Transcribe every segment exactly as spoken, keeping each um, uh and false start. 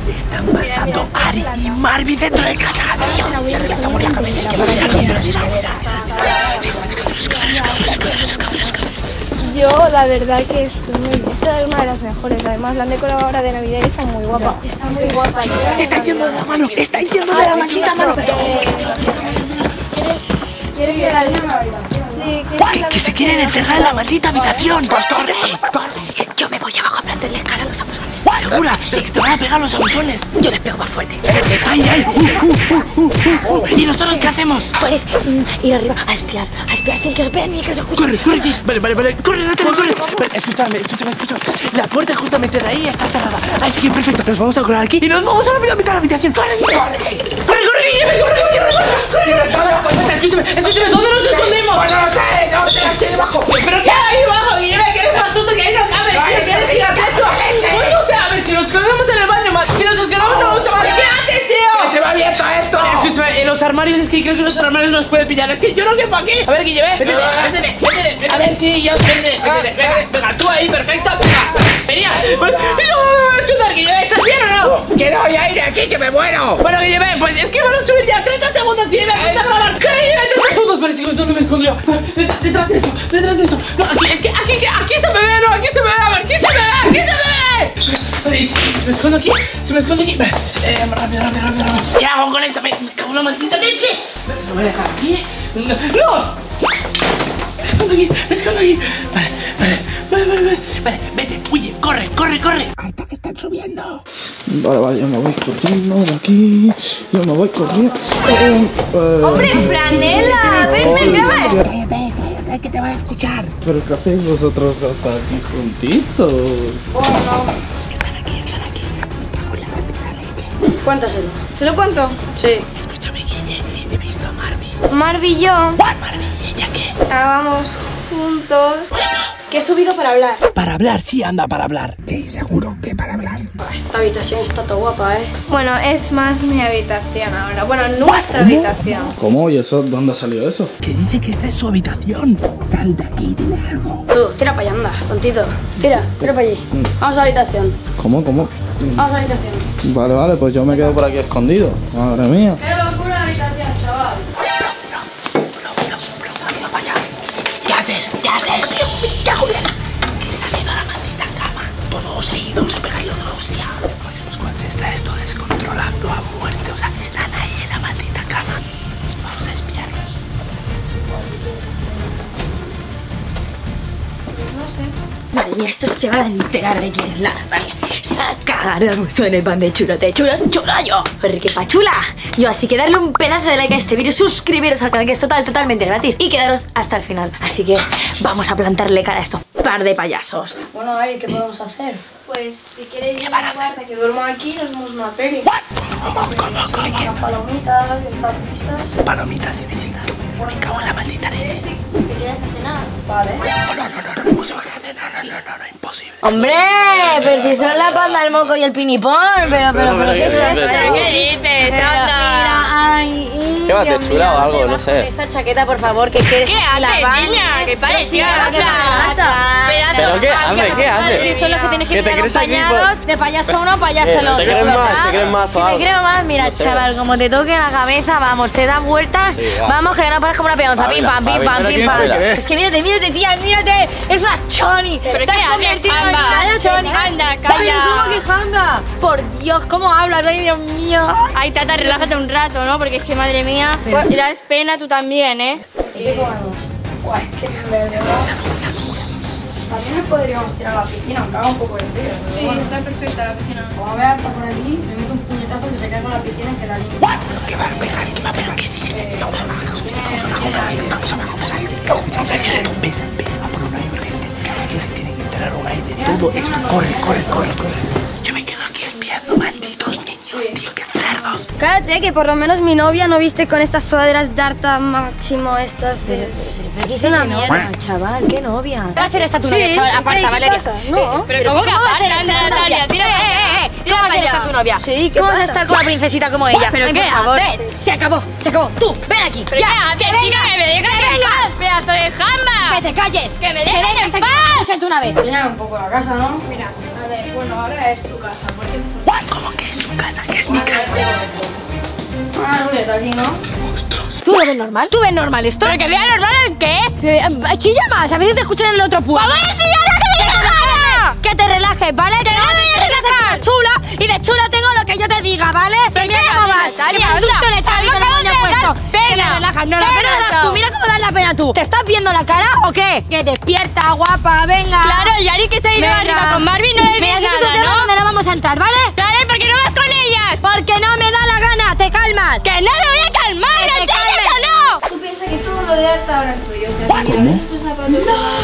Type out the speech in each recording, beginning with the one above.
Están pasando Ari y Marvin dentro de casa. Dios, le reventamos la cabeza. Yo, la verdad que estoy muy... Esa es una de las mejores. Además, la han decorado ahora de Navidad y está muy guapa. Está muy guapa. Está yendo de la mano. Está yendo de la maldita mano. ¿Quieres ir a la misma habitación? Sí, que, que se quieren encerrar en la maldita habitación. Pues corre, corre. Yo me voy abajo a plantarle cara a los abusones. ¿Segura? Sí, te van a pegar los abusones. Yo les pego más fuerte. ¡Ay, ay! Uh, uh, uh, uh. ¿Y nosotros qué hacemos? Pues mm, ir arriba a espiar. A espiar sin que os vean ni que os escuchen. Corre, corre, corre. Vale, vale, vale. Corre, Natalia, corre. Vale, escúchame, escúchame, escúchame. La puerta justamente de ahí está cerrada. Así que perfecto. Nos vamos a colar aquí y nos vamos a la mitad de la habitación. ¡Corre, corre! ¡Corre, corre, corre, corre, corre, corre! Escúchame, escúchame. ¿Dónde nos escondemos? Pues no lo sé. No, estoy aquí debajo. ¿Pero qué hay ahí abajo? Guillermo, que eres más tonto que ahí no cabe. ¿Qué quieres que hagas eso? Pues no sé, a ver, si nos quedamos en el baño mal. Si nos quedamos en la ducha mal. ¿Qué haces, tío? Que se va abierto esto. Escúchame, en los armarios es que creo que los armarios nos pueden pillar. Es que yo no quepo aquí. A ver, Guillermo, vete, vete, vete. A ver, sí, yo vete, vete. Venga, venga, tú ahí, perfecto. Venga, venía. Escucha, Guillermo, ¿estás bien o no? Que no hay aire aquí, que me muero. Bueno, Guillermo, pues es que van a subir ya treinta segundos, Guillermo. Vete a grabar. ¿Qué, Guillermo? treinta segundos. Vale, chicos, ¿dónde me escondo yo? Detrás de esto, detrás de esto. No, aquí, es que aquí, aquí se me ve, no, aquí se me ve. A ver, aquí se me ve, aquí se me ve. Vale, se me escondo aquí, se me escondo aquí. Eh, rápido, rápido, rápido, rápido. ¿Qué hago con esto? Me, me cago en la maldita leche. Lo voy a dejar aquí. ¡No! Me escondo aquí, me escondo aquí. Vale, vale, vale, vale, vale. Vale, vete, huye, corre, corre, corre. Hasta que están subiendo. Vale, vale, yo me voy corriendo de aquí. Yo me voy corriendo. Eh, eh, ¡Hombre, Franela! ¡Ven, ven, ven! Cállate, cállate, que te va a escuchar. ¿Pero qué hacéis vosotros dos aquí juntitos? Bueno, Están aquí, están aquí. Me cago en la maldita leche. Cuéntaselo. ¿se lo cuento? Sí. Escúchame, Guille, he visto a Marvin. Marvin y yo Marvin, ¿y ella qué? estábamos juntos. Que he subido para hablar. Para hablar, sí, anda, para hablar. Sí, seguro que para hablar. Esta habitación está todo guapa, ¿eh? Bueno, es más mi habitación ahora. Bueno, nuestra habitación. ¿Cómo? ¿Y eso? ¿Dónde ha salido eso? Que dice que esta es su habitación. Sal de aquí, dile algo. Tú, tira para allá, anda, tontito. Tira, tira para allí. Vamos a la habitación. ¿Cómo? ¿Cómo? Vamos a la habitación. Vale, vale, pues yo me quedo por aquí escondido. Madre mía. ¡Qué locura la habitación, chaval! ¿Qué haces? ¿Qué haces? ¿Qué hago? He salido a la maldita cama. Pues vamos ahí, vamos a pegarle una hostia. Pues cuando se está esto descontrolando a muerte. O sea, están ahí en la maldita cama. Vamos a espiarlos. Madre mía, estos se van a enterar de quién es la Natalia. Se van a cagar de gusto en el pan de chulote. ¡Chulo, chula yo! Porque pa' chula. Yo, así que darle un pedazo de like a este vídeo, suscribiros al canal que es total, totalmente gratis y quedaros hasta el final. Así que vamos a plantarle cara a estos par de payasos. Bueno, a ver, ¿qué podemos hacer? Pues si quieres ir a la guarda que duermo aquí, nos vemos una peli. ¿Cómo? ¿Cómo? ¿Cómo? Unas palomitas, vistas. Palomitas y vistas. Me cago en la maldita leche. ¿Te quedas a cenar? Vale. No, no, no, no, no, no se va a hacer. No, no, no, no, imposible. ¡Hombre! Pero si son la panda, el moco y el pinipón. Pero, pero, pero, ¿qué es eso? ¿Qué dices? Mira, ay, Llévate chula o algo, no sé. Esta chaqueta, por favor, que quieres ¿Qué haces, niña? ¿Qué parecía? ¿Pero qué? Hombre, ¿qué haces? Sí, son los que tienes que ¿Que te ir crees aquí acompañados de payaso uno, payaso Eh, el otro. ¿te crees ¿verdad? más? ¿Te crees más Si o me algo? creo más, mira, No sé. chaval, como te toque la cabeza, vamos, te das vueltas, Sí, va. vamos, que no paras como una peonza, Va, pim mira, pam, va, pim mira, pam, pero pim ¿quién pam. se la cree? Es que mírate, mírate, tía, mírate, es una choni. ¿Pero Te qué has haces, convertido en Jamba? una choni. Anda, Pero calla. ¿cómo que jamba? Por Dios, ¿cómo hablas? Ay, Dios mío. Ay, Tata, relájate un rato, ¿no? Porque es que, madre mía, te das pena tú también, ¿eh? ¿Qué comemos? Guay, qué verde, también nos podríamos tirar a la piscina, aunque haga un poco de frío. Sí, está perfecta la piscina. Como a ver, por aquí, me meto un puñetazo que se cae con la piscina y que la limpia. ¿Qué va a pegar? ¿Qué va a pegar? ¿Qué dices? Vamos abajo, vamos abajo, vamos abajo, vamos abajo. Ves, ves, a por un aire urgente. Es que se tiene que enterar un aire de todo esto. Corre, corre, corre, corre. Yo me quedo aquí espiando, malditos niños, tío, qué cerdos. Cállate, que por lo menos mi novia no viste con estas sudaderas Darta Máximo estas de... Pero Es una mierda. chaval, qué novia. ¿Qué va a hacer esta tu novia, Sí, chaval? ¿qué Aparta, Valeria. pasa? No. Pero ¿cómo que aparta? Anda, Natalia, tira para allá. ¿Cómo va a ser esta tu novia? Sí, ¿qué ¿Cómo vas a pasa? estar con una princesita como ella? ¿Pero Ay, qué por favor. haces? Se acabó, se acabó. Tú, ven aquí. ¿Pero qué haces, chica? ¡Que me dejes en paz, pedazo de jamba! ¡Que te calles! ¡Que me dejes en paz! Escucha tu una vez. Enseñame un poco la casa, ¿no? Mira, a ver, bueno, ahora es tu casa, porque... ¿Cómo que es su casa? Que es mi casa. Ah, ruleta aquí, ¿no? ¿Tú lo ves normal? ¿Tú ves normal esto? ¿Pero que vea normal el qué? Se- Chilla más, a ver si te escuchan en el otro pueblo. ¡Vamos a chillar, que me relajes! Que te relajes, ¿vale? Que no me voy a relajar. Chula, y de chula tengo lo que yo te diga, ¿vale? Que mira cómo vas. Natalia, Que tú te le echas anda. el moño puesto. Que me relajas, no, la pena la das tú. Mira cómo das la pena tú. ¿Te estás viendo la cara o qué? Que despierta, guapa, venga. Claro, Yari que se ha ido Venga. arriba con Marvin, no le Mira, dices ese es un nada, tema ¿no? donde no vamos a entrar, ¿vale? Claro, ¿y por qué no vas con ellas? Porque no me da la gana, te calmas. ¡Que no me voy a calmar! Que te ¿No calmes. o no? Tú piensas que todo lo de arte ahora es tuyo, o sea, que mira, ves estos zapatos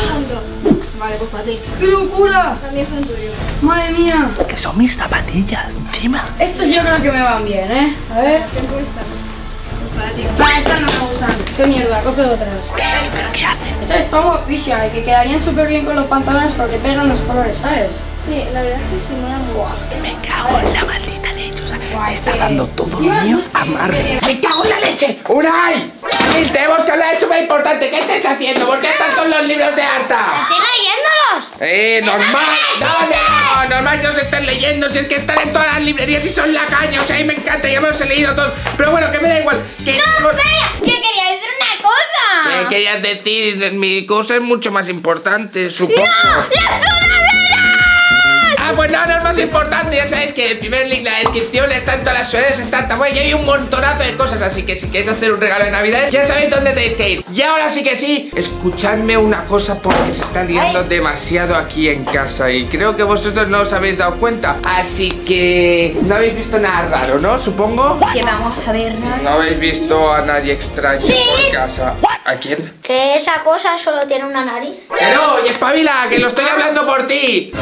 no. Vale, pues para ti. ¡Qué locura! También son tuyos. ¡Madre mía! Que son mis zapatillas, encima. Estos yo creo que me van bien, ¿eh? A ver. ¿Te gustan? Pues para ti. Va, estas no me gustan. ¡Qué mierda! Coge otras. ¿Pero qué hacen? Estas están guapísimas y que quedarían súper bien con los pantalones porque pegan los colores, ¿sabes? Sí, la verdad es que sí, mola mucho. Me cago en la maldita leche. O sea, Guay, me está que- dando todo lo Tío, mío no a sé, Marvin. que- ¡Me cago en la leche! ¡Unai! Emil, tenemos que hablar de súper importante. ¿Qué estáis haciendo? ¿Por qué están con los libros de Arta? ¡Estoy leyéndolos! Eh, normal. No, no, normal que os estén leyendo. Si es que están en todas las librerías y son la caña. O sea, a mí me encanta, ya me los he leído todos. Pero bueno, que me da igual. Que ¡No, espera! ¡Que quería decir una cosa! ¿Qué querías decir? Mi cosa es mucho más importante, supongo. ¡Las sudaderas! Ah, pues no, no es más importante. Ya sabéis que el primer link, la descripción, está en todas las sudaderas, está en Tamuay y hay un montonazo de cosas. Así que si queréis hacer un regalo de Navidad, ya sabéis dónde tenéis que ir. Y ahora sí que sí, escuchadme una cosa porque se está liando demasiado aquí en casa y creo que vosotros no os habéis dado cuenta. Así que no habéis visto nada raro, ¿no? Supongo. Que vamos a ver nada. No habéis visto a nadie extraño por casa. ¿A quién? Que esa cosa solo tiene una nariz. ¡Que no! ¡Y espabila! ¡Que lo estoy hablando por ti!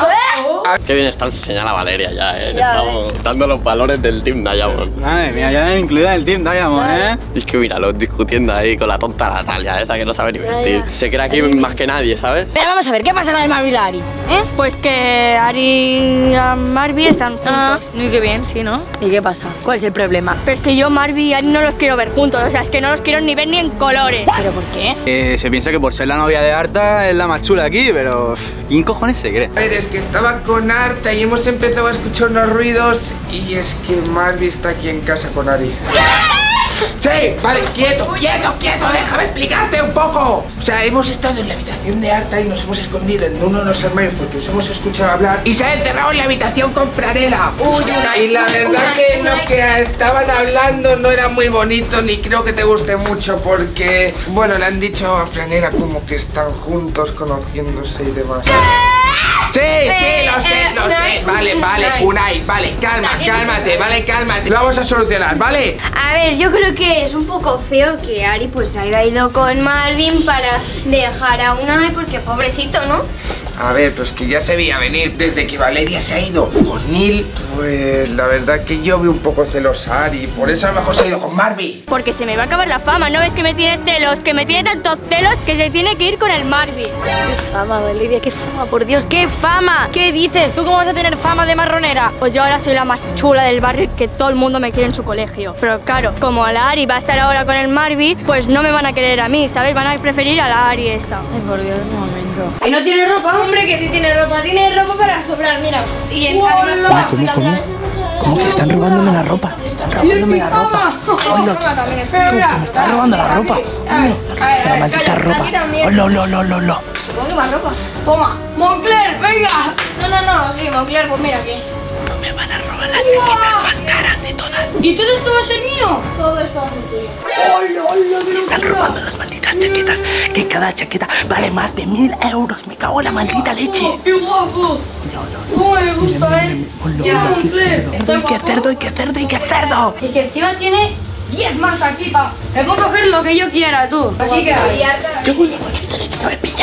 Qué bien está enseñada Valeria ya, eh. Estamos dando los valores del Team Diamond. Madre mía, ya incluida el Team Diamond, ¿eh? Y es que míralo discutiendo ahí con la tonta Natalia, esa que no sabe ni vestir. Se cree aquí más que nadie, ¿sabes? Pero vamos a ver, ¿qué pasa con el Marvin y la Ari? ¿Eh? Pues que Ari y Marvin están juntos. Ah, y qué bien, sí, ¿no? ¿Y qué pasa? ¿Cuál es el problema? Pero es que yo, Marvin y Ari no los quiero ver juntos. O sea, es que no los quiero ni ver ni en colores. ¿Pero por qué? Eh, se piensa que por ser la novia de Arta es la más chula aquí, pero ¿quién cojones se cree? A ver, es que estaba con Arta y hemos empezado a escuchar unos ruidos y es que Marvin está aquí en casa con Ari. Sí, vale, quieto, quieto, quieto, déjame explicarte un poco. O sea, hemos estado en la habitación de Arta y nos hemos escondido en uno de los armarios porque os hemos escuchado hablar y se ha encerrado en la habitación con Franela. Uy, y la verdad que lo que estaban hablando no era muy bonito ni creo que te guste mucho porque, bueno, le han dicho a Franela como que están juntos conociéndose y demás. Sí, sí, lo sé, lo sé. Vale, vale, Unai, vale, calma, cálmate, vale, cálmate. Lo vamos a solucionar, ¿vale? A ver, yo creo que es un poco feo que Ari pues haya ido con Marvin para dejar a Unai porque pobrecito, ¿no? A ver, pues que ya se veía venir desde que Valeria se ha ido con Neil. Pues la verdad que yo veo un poco celosa a Ari, por eso a lo mejor se ha ido con Marvin. Porque se me va a acabar la fama. ¿No ves que me tiene celos? Que me tiene tantos celos que se tiene que ir con el Marvin. ¡Qué fama, Valeria! ¡Qué fama, por Dios! ¡Qué fama! ¿Qué dices? ¿Tú cómo vas a tener fama de marronera? Pues yo ahora soy la más chula del barrio y que todo el mundo me quiere en su colegio. Pero claro, como la Ari va a estar ahora con el Marvin, pues no me van a querer a mí, ¿sabes? Van a preferir a la Ari esa. Ay, por Dios, un momento. ¿Y no tiene ropa? Hombre, que sí tiene ropa, tiene ropa para sobrar, mira. Y en ¡Hola! ¿Cómo, cómo? ¿Cómo que están robándome la ropa? Están robándome la ropa. Hola, también, tú, que me estás robando la ropa. La maldita ropa. Hola, hola, hola, hola, hola. ¿Cómo que más ropa? Toma, Moncler, venga. No, no, no, sí, Moncler, pues mira aquí. Me van a robar las chaquetas más caras de todas. ¿Y todo esto va a ser mío? Todo esto va a ser tuyo. Me están robando las malditas chaquetas. Que cada chaqueta vale más de mil euros. Me cago en la maldita leche. Oh, ¡qué guapo! ¿Cómo me gusta, eh? Ya, Moncler. Cerdo, y que cerdo, y que cerdo, y que cerdo. Y que encima tiene diez más aquí, pa. Me puedo coger lo que yo quiera, tú. Así que hay. Cago en la maldita leche que me pilla.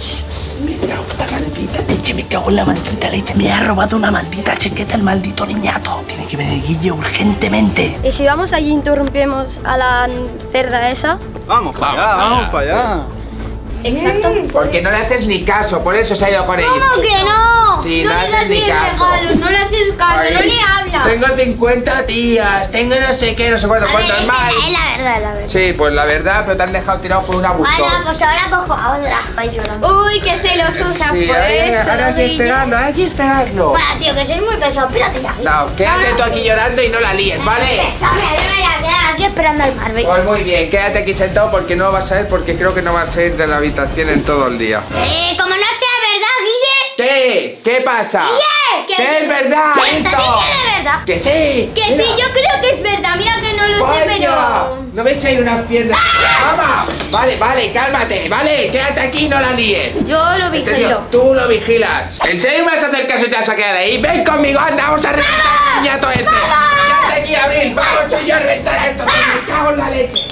Me cago en la maldita leche, me cago en la maldita leche. Me ha robado una maldita chaqueta el maldito niñato. Tiene que venir Guille urgentemente. ¿Y si vamos allí e interrumpimos a la cerda esa? Vamos para Vamos allá, para vamos allá. para allá. Exacto. Porque no le haces ni caso, por eso se ha ido con ellos. ¿Cómo que no? Sí, no no le haces das ni ni caso. regalos, no le haces caso, Ay, no le hablas. Tengo cincuenta tías, tengo no sé qué, no sé cuánto, cuántos más. Es la verdad, la verdad. Sí, pues la verdad, pero te han dejado tirado por una buzón. Bueno, pues ahora cojo a otra. Ay, llorando. Uy, qué celoso se ha Sí, puesto. ahora, ahora hay que niña. pegarlo, hay que pegarlo. Para, tío, que sois muy pesado, espérate ya. No, quédate tú aquí llorando y no la líes, ¿vale? Hombre, yo me voy a quedar aquí esperando al Marvel. Pues muy bien, quédate aquí sentado porque no vas a ir, porque creo que no vas a ir de la habitación en todo el día. Eh, como no sea verdad, Guille. ¿Qué? ¿Qué pasa? Guille, ¿Qué es verdad que esto? te diga la verdad. ¡Que sí! Que sí, yo creo que es verdad. Mira que no lo sé, ¡Vaya! pero... ¿No ves que hay unas piernas? ¡Vamos! Vale, vale, cálmate, vale, quédate aquí y no la líes. Yo lo Entendido, vigilo. tú lo vigilas. ¿En serio me vas a hacer caso y te vas a quedar ahí? ¡Ven conmigo, anda, vamos a reventar al niñato este! ¡Quédate aquí, Abril! ¡Vamos yo a reventar a esto! ¡Me cago en la leche!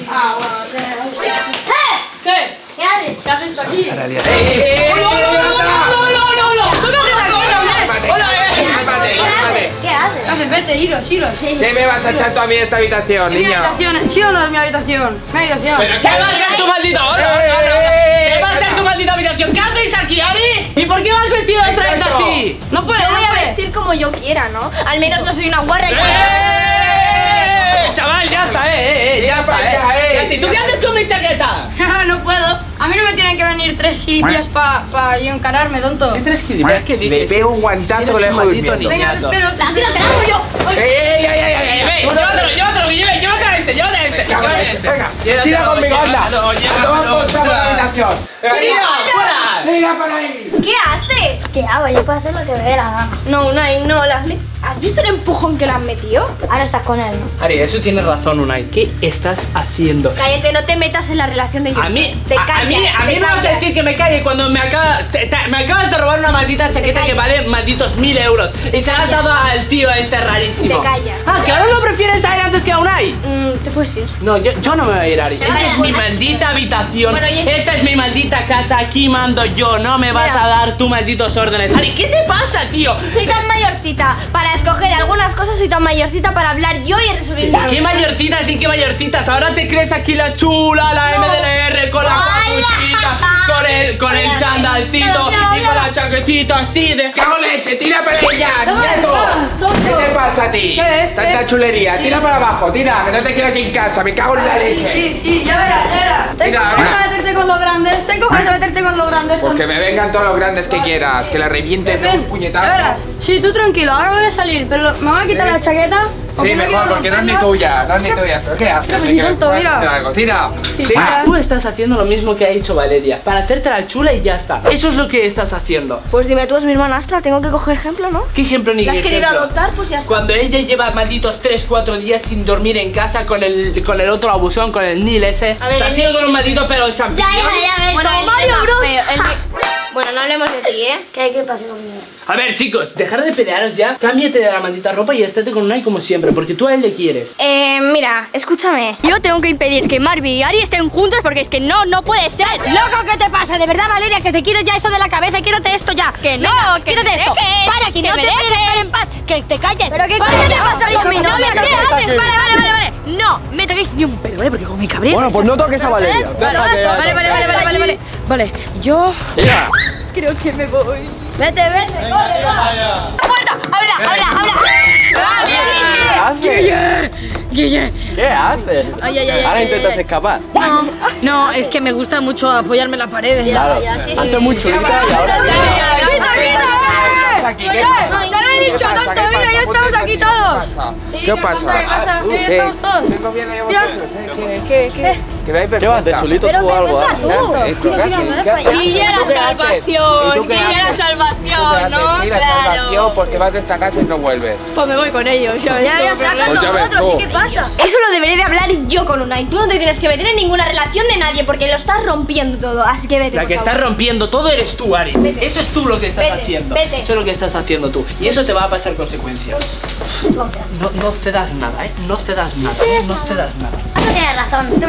¿Qué? ¿Qué haces? ¿Qué haces aquí? ¡Eh, eh, eh! ¡No, no, no, no, no, no! ¡Tú no quedas aquí también! ¡Hola, cálmate, cálmate! ¿Qué haces? Haces, vete, iros, iros. ¿Qué me vas a echar tú a mí en esta habitación, ¿Es mi niña? habitación? ¿Sí o no es mi habitación? Mi habitación. ¿Pero qué va a ser tu maldita hora? ¿Qué va a ser tu maldita habitación? ¿Qué hacéis aquí, Ari? ¿Y por qué vas vestido otra vez Exacto. así? No puede, Yo no voy a puede. vestir como yo quiera, ¿no? Al menos no soy una guarra. ¡Eh! Chaval, ya está, eh, eh, eh, ya está, eh. Ya, eh. Ya está. ¿Y tú qué haces con mi chaqueta? No puedo. A mí no me tienen que venir tres gilipollas para pa yo encararme, tonto. ¿Qué tres gilipollas? ¿Qué dices? Le pego un guantazo Eres que le un dejo maldito durmiendo. Venga, niñato. espero. Tranquilo, que la hago yo. ¡Ey, ey, ey, ey, ey! Eh, ve, llévatelo, llévatelo, Guille, llévatelo a este, llévatelo a este, llévatelo a este. Venga, Llévatelo, tira conmigo, anda. llévatelo, llévatelo, Toma por saco la fuera. habitación. Venga, ¡Tira, fuera! ¡Tira para ahí! ¿Qué hace? ¿Qué hago? Yo puedo hacer lo que me dé la gana. No, Unai, no. ¿Las met- ¿Has visto el empujón que le han metido? Ahora estás con él, ¿no? Ari, eso tienes razón, Unai. ¿Qué estás haciendo? Cállate, no te metas en la relación de ellos. A mí, te a, a callas, mí, a mí te me vas a callas. decir que me calle cuando me, acaba, te- te- me acabas de robar una maldita chaqueta que vale malditos mil euros y se la has dado al tío este rarísimo. Te callas. Ah, que ahora lo prefieres a él antes que a Unai. Mm, te puedes ir. No, yo, yo no me voy a ir, Ari. Esta vale, es mi pues- maldita habitación. Bueno, y es- Esta es mi maldita casa. Aquí mando yo. No me vas Mira. a dar tú malditos órdenes. Ari, ¿qué te pasa, tío? Soy tan mayorcita para escoger algunas cosas, soy tan mayorcita para hablar yo y resolver. ¿Qué mayorcitas y qué mayorcitas? Ahora te crees aquí la chula, la M D L R con la capuchita, con el, con el chandalcito y con la chaquetita así de... ¡Cago en leche! ¡Tira para ella! ¡Nieto! ¿Qué te pasa a ti? ¿Qué? Tanta ¿Qué? chulería. Tira para abajo, tira, que no te quiero aquí en casa. Me cago en la leche. Sí, sí, ya verás, ya verás. Te Mira, coges mira. a meterte con los grandes, te coges a meterte con los grandes. Pues que tonto. me vengan todos los grandes que quieras. Que le reviente de Ven, un ya puñetazo. verás. Sí, tú tranquilo, ahora voy a salir, pero me voy a quitar la chaqueta. Sí, porque no mejor, quiero porque no es ni romperla. tuya. No es ni tuya. ¿Pero qué haces? mi Que tonto, puedas mira. hacer algo. Tira. Tira. Tú estás haciendo lo mismo que ha hecho Valeria, para hacerte la chula y ya está. Eso es lo que estás haciendo. Pues dime tú, es mi hermanastra, tengo que coger ejemplo, ¿no? ¿Qué ejemplo ni ¿La qué has querido ejemplo? adoptar? Pues ya está. Cuando ella lleva malditos tres cuatro días sin dormir en casa con el, con el otro abusón, con el Nil ese. A ver, Te has el ido Nil- con un maldito pelo de champiñón. Ya, ya, ya ves, Bueno, como el Mario Nil Bros. más feo, el Nil- Bueno, no hablemos de ti, ¿eh? ¿Qué, qué pasa conmigo? A ver, chicos, dejar de pelearos ya. Cámbiate de la maldita ropa y estate con Unai como siempre, porque tú a él le quieres. Eh, mira, escúchame. Yo tengo que impedir que Marvin y Ari estén juntos porque es que no, no puede ser. Loco, ¿qué te pasa? De verdad, Valeria, que te quites ya eso de la cabeza y quítate esto ya. Que no, Venga, que quítate me esto. dejes, Para, que, que no me te puedes dejes. dejar en paz. Que te calles. ¿Pero qué Vale, coño ¿qué te pasa pasa conmigo? conmigo? ¿Qué ¿Qué haces? haces? Vale, vale, vale, vale. No me toquéis ni un pelo, ¿vale? Porque con mi cabrera. Bueno, pues no toques a Valeria. Vale, vale, vale, vale, vale, vale, vale. Vale, yo Tira. creo que me voy. Vete, vete, corre, va. ¡Puerta! ¡Habla, habla, habla! ¿Qué haces? Guille. ¿Qué haces? Ay, ay, ay, Ahora ay, intentas ay. escapar. No, no, es que me gusta mucho apoyarme en las paredes. Claro. Ya, sí, sí. Hazte muy chulita y ahora. Aquí, ¿qué Te lo he dicho, pasa? tonto, ¿Qué mira, pasa? ya estamos aquí todos. ¿Qué pasa? ¿Qué pasa? Uh, ¿Qué ¿qué? estamos todos? Tengo miedo yo Mira. vosotros. ¿eh? ¿Qué, qué, qué? Que vais Llévate, perfecta. chulito, Pero tú que algo. venga ¿eh? tú. ¿Qué haces? ¿Qué haces? ¿Qué haces? Guille ¿Tú la qué haces? salvación, ¿Y tú qué Guille la haces? salvación, ¿no? Sí, la Claro. salvación porque vas de esta casa y no vuelves. Pues me voy con ellos, ya ves. Ya, ya, sacan Pues ya ves nosotros, tú. ¿y qué pasa? Eso lo debería de hablar yo con Unai. Tú no te tienes que meter en ninguna relación de nadie porque lo estás rompiendo todo. Así que vete. La por que favor. está rompiendo todo eres tú, Ari. Vete. Eso es tú lo que estás Vete, haciendo. vete. Eso es lo que estás haciendo tú. Y eso te va a pasar consecuencias. No, no cedas nada, ¿eh? No cedas nada, ¿eh? No cedas nada. No tienes razón, tú me quieres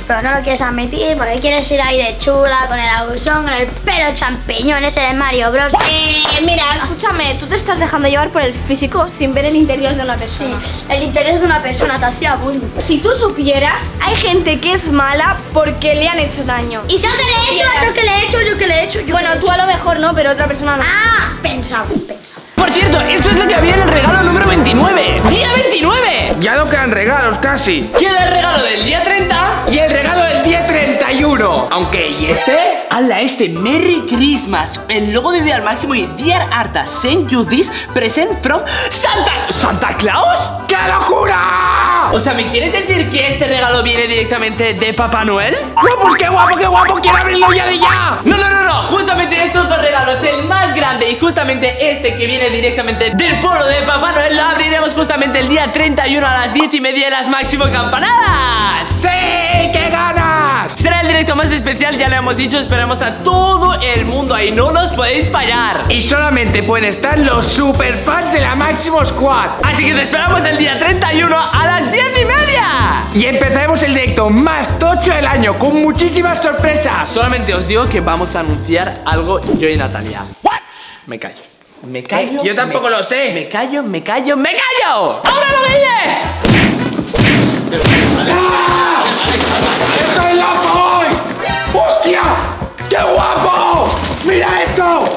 pero no lo quieres admitir porque quieres ir ahí de chula, con el abusón, con el pelo champiñón ese de Mario Bros. Eh, mira, escúchame, tú te estás dejando llevar por el físico sin ver el interior de una persona. Sí, el interés de una persona te hacía bullying. Si tú supieras, hay gente que es mala porque le han hecho daño. ¿Y yo que le he hecho? ¿Yo que le he hecho? ¿Yo que le he hecho? Yo Bueno, tú a lo mejor no, pero otra persona no. Ah, pensaba, pensaba. Por cierto, esto es lo que había en el regalo número veintinueve. ¡Día veintinueve! Ya no quedan regalos casi. Queda el regalo del día treinta. Y el regalo del día treinta y uno. Aunque, ¿y este? ¡Hala, este! ¡Merry Christmas! El logo de Vida al Máximo y Dear Arta Send You This Present from Santa... ¿Santa Claus? ¡Qué locura! O sea, ¿me quieres decir que este regalo viene directamente de Papá Noel? ¡No, pues qué guapo, qué guapo! ¡Quiero abrirlo ya de ya! No, no, no, no. Justamente estos dos regalos, el más grande y justamente este que viene directamente del pueblo de Papá Noel, lo abriremos justamente el día treinta y uno a las diez y media de las Máximo Campanadas. ¡Sí! ¡Qué ganas! Será el directo más especial, ya lo hemos dicho. Esperamos a todo el mundo ahí, no nos podéis fallar. Y solamente pueden estar los superfans de la Máximo Squad. Así que te esperamos el día treinta y uno a las diez y media. Y empezaremos el directo más tocho del año, con muchísimas sorpresas. Solamente os digo que vamos a anunciar algo yo y Natalia. ¿What? Me callo. Me callo. Yo tampoco me, lo sé. Me callo, me callo, me callo. ¡Ahora lo dice! ¡Ah! ¡Estoy loco hoy! ¡Hostia! ¡Qué guapo! ¡Mira esto!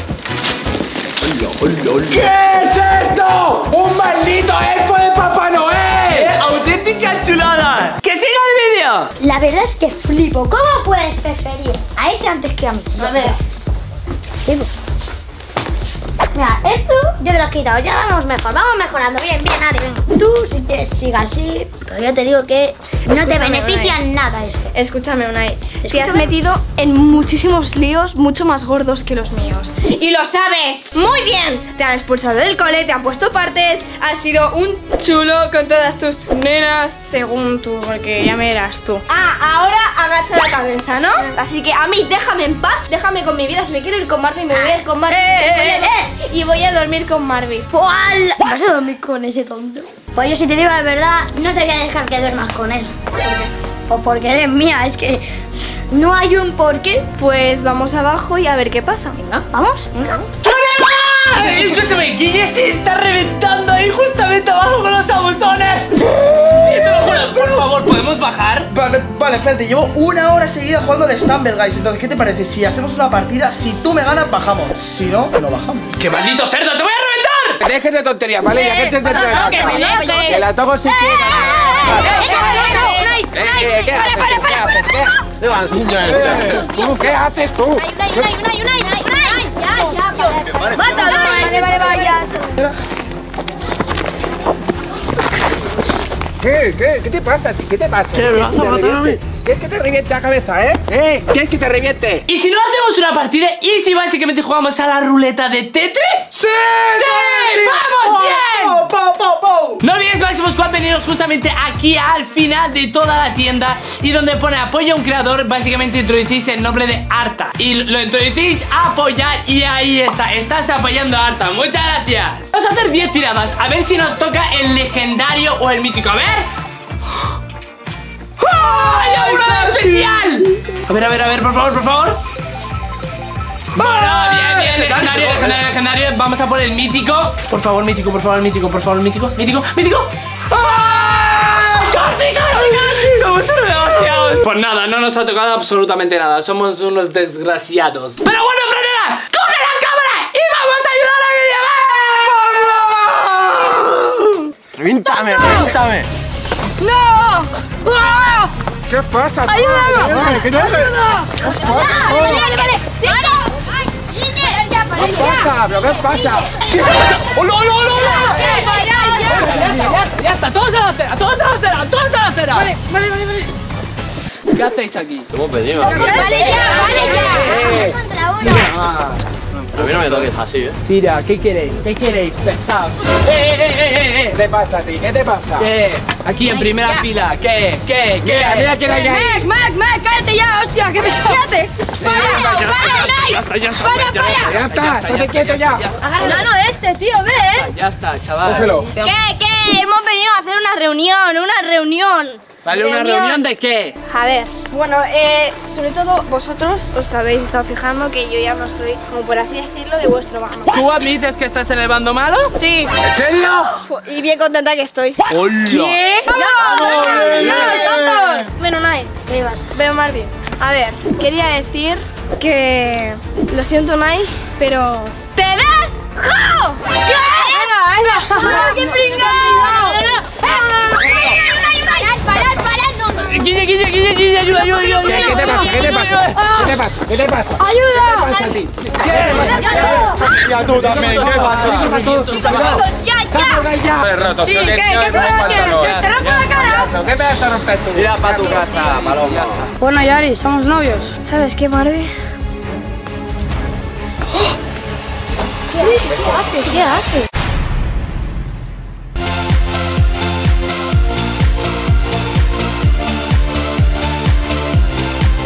¿Qué es esto? ¡Un maldito elfo de Papá Noel! ¡Eh, auténtica chulada! ¡Que siga el vídeo! La verdad es que flipo. ¿Cómo puedes preferir a ese antes que a mí? A ver. Flipo. Mira, esto yo te lo he quitado, ya vamos mejor, vamos mejorando, bien, bien, Ari, venga. Tú si te sigas así, pero yo te digo que no te Escúchame, beneficia Unai. nada esto. Escúchame, Unai. Te has Escúchame. metido en muchísimos líos mucho más gordos que los míos. Y lo sabes. Muy bien. Te han expulsado del cole, te han puesto partes. Has sido un chulo con todas tus nenas, según tú, porque ya me eras tú. Ah, ahora agacha la cabeza, ¿no? Así que a mí déjame en paz, déjame con mi vida. Si me quiero ir con Marvin, me voy a ir con Marvin. Eh, Voy a eh, dor- eh. Y voy a dormir con Marvin. ¿Cuál? ¿Vas a dormir con ese tonto? Pues yo si te digo la verdad, no te voy a dejar que duermas con él. ¿Por qué? Pues porque eres mía, es que no hay un porqué. Pues vamos abajo y a ver qué pasa. Venga, vamos, venga. ¡Ay! Escúchame, Guille se está reventando ahí justamente abajo con los abusones. Sí, te lo juro. Por favor, ¿podemos bajar? Vale, vale, espérate, llevo una hora seguida jugando al Stumble, guys. Entonces, ¿qué te parece? Si hacemos una partida, si tú me ganas, bajamos. Si no, no bajamos. ¡Qué maldito cerdo! ¡Te voy a reventar! Dejes de tonterías, ¿vale? Ya que estés dentro de la que casa. me la toques. Que la toco si quieres. Unai, Unai, ¿Qué para, haces? para, ¿Qué para, haces? ¿Qué haces? ¿Qué vas, niño? ¿Tú qué haces tú? Unai, Unai, Unai, Unai, Unai. Ya, ya, mátalo. Vale, vale, vayas. ¿Qué? ¿Qué? ¿Qué te pasa a ti? ¿Qué te pasa? ¿Qué, me vas a matar a mí? ¿Quieres que te reviente la cabeza, eh? ¿Eh? ¿Quieres que te reviente? ¿Y si no hacemos una partida? ¿Y si básicamente jugamos a la ruleta de Tetris? ¡Sí! ¡Sí! ¡Vamos, bien! ¡Oh, po, po, po! No olvides, Máximo Squad, veniros justamente aquí al final de toda la tienda y donde pone apoya a un creador, básicamente introducís el nombre de Arta y lo introducís a apoyar y ahí está, estás apoyando a Arta. Muchas gracias. Vamos a hacer diez tiradas, a ver si nos toca el legendario o el mítico. A ver. ¡Ay, uno de especial! A ver, a ver, a ver, por favor, por favor. Bueno, bien, bien, legendario, legendario, legendario. Vamos a por el mítico. Por favor, mítico, por favor, mítico, por favor, mítico, mítico, mítico. ¡Ah! ¡Casi, casi! Somos unos desgraciados. Pues nada, no nos ha tocado absolutamente nada. Somos unos desgraciados. Pero bueno, Franela, coge la cámara y vamos a ayudar a que ¡vamos! ¡Reviéntame, reviéntame! ¡No! ¡Ah! ¿Qué pasa? ¡Ayúdame! ¿Qué te Vale, vale, vale. ¡Sí, no! ¿Qué pasa? ¿Pero qué pasa? ¡Oh, no, no, no, no! ¡Ya, ya, ya! Ya está, ya está, ya está. Todos a la acera, todos a la acera, todos a la acera. Vale, vale, vale, vale. ¿Qué hacéis aquí? Hemos venido. ¡Vale, ya, vale, ya! Contra uno. A mí no me toques así, ¿eh? Tira, ¿qué queréis? ¿Qué queréis? Pesado. ¡Eh, eh, eh, eh, eh! ¿Qué te pasa a ti? ¿Qué te pasa? ¿Qué? Aquí en primera fila. ¿Qué? ¿Qué? ¿Qué? Mira, mira quién hay ahí. ¡Mac, Mac, Mac! ¡Cállate ya, hostia! ¿Qué me haces? ¡Para, para, Ya está, ya está. para, para! Ya está, estate quieto ya. No, no, este, tío, ve, ¿eh? Ya está, chaval. Cógelo. ¿Qué, qué? Hemos venido a hacer una reunión, una reunión. ¿Vale? ¿Una Reunión. reunión de qué? A ver, bueno, eh, sobre todo vosotros os habéis estado fijando que yo ya no soy, como por así decirlo, de vuestro bando. ¿Tú admites que estás en el bando malo? Sí. ¿En serio? Y bien contenta que estoy. ¡Hola! ¿Qué? ¡Vamos! ¡No, tontos! Bueno, Nai, ¿Qué vas? veo más bien. A ver, quería decir que... Lo siento, Nai, pero... ¡Te dejo! ¿Qué? ¡Venga, venga! ¡Qué Parad, parad, no, no. Guille, Guille, Guille, Guille, ayuda, ayuda, ayuda. ¿Qué, ¿Qué te pasa? ¿Qué te pasa? ¿Qué te pasa? ¿Qué te pasa? ¡Ayuda! ¿Qué te pasa a ti? ¿Qué te pasa? Ya tú también, ¿qué pasa? ¡Ya, ya! Joder, roto, Sí, tío, ¿qué? que- ¿Qué que- problema que- tienes? que- ¿Te rompo la cara? ¿Qué me vas a romper tú? Mira para tu casa, Paloma. Bueno, Yari, somos novios. ¿Sabes qué, Marvi? ¿Qué haces? ¿Qué haces?